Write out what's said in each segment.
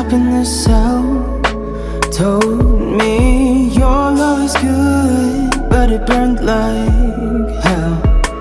up in the cell told me your love is good, but it burned like hell.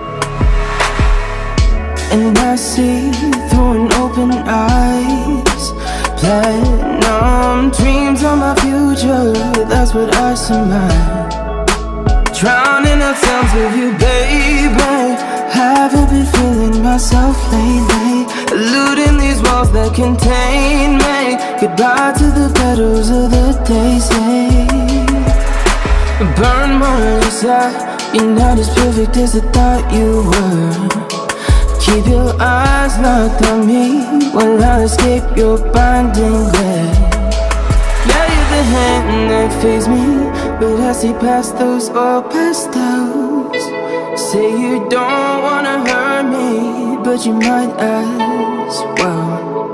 And I see through an open eyes, platinum dreams of my future, that's what I surmise. Drowning out sounds of you, baby. Haven't been feeling myself lately, eluding these walls that contain me. Goodbye to the petals of the daisy. Burn Mona Lisa, you're not as perfect as I thought you were. Keep your eyes locked on me while I escape your binding glare. Yeah, you're the hand that feeds me, but I see past those oil pastels. Say you don't wanna hurt me, but you might as well.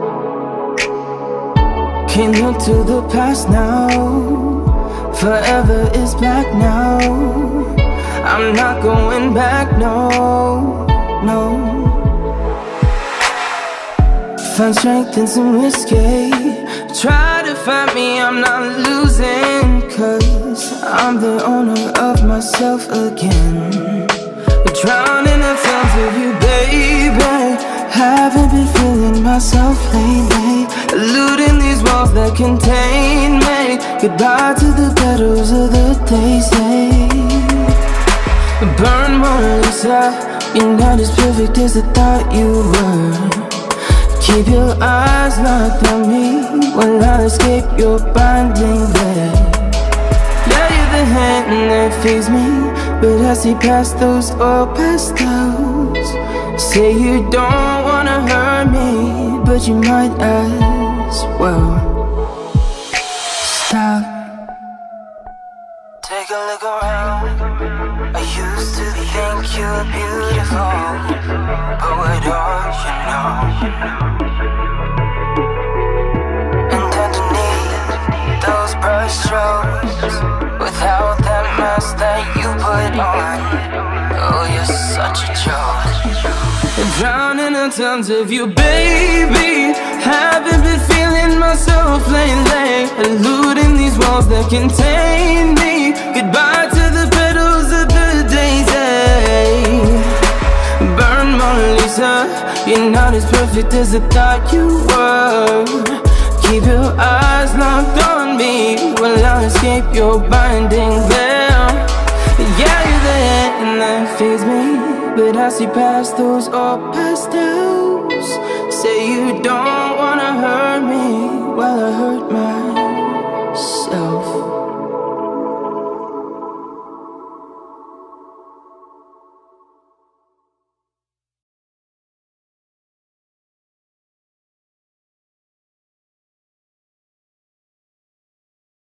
Can't look to the past now, forever is black now. I'm not going back, no, no. Find strength in some whiskey, try to find me, I'm not losing, 'cause I'm the owner of myself again. Drowning in sounds of you, baby. Haven't been feeling myself lately, eluding these walls that contain me. Goodbye to the petals of the daisy. Burn Mona Lisa, you're not as perfect as I thought you were. Keep your eyes locked on me while I escape your binding glare. Yeah, you're the hand that feeds me, but I see past those oil pastels. Say you don't wanna hurt me, but you might as well. Stop, take a look around. I used to think you were beautiful, but what all you know? And underneath those brush strokes, without that mask that you put on, oh, you're such a joke. Drowning in tons of you, baby. Haven't been feeling myself lately, eluding these walls that contain me. Goodbye to the petals of the daisy. Burn Mona Lisa, you're not as perfect as I thought you were. Keep your eyes locked on me while I escape your binding glare. Yeah, you're the hand that feeds me, but I see past those old pastels. Say you don't wanna hurt me while I hurt myself.